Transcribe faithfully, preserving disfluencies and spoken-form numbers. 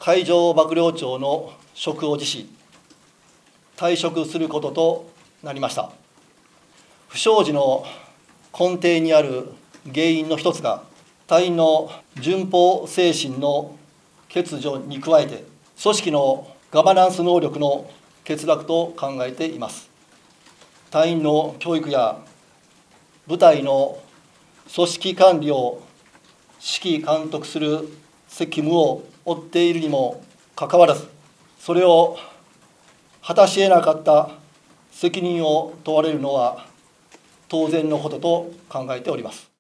海上幕僚長の職を辞し、退職することとなりました。不祥事の根底にある原因の一つが、隊員の順法精神の欠如に加えて、組織のガバナンス能力の欠落と考えています。隊員の教育や部隊の組織管理を指揮監督する責務を負っているにもかかわらず、それを果たし得なかった責任を問われるのは当然のことと考えております。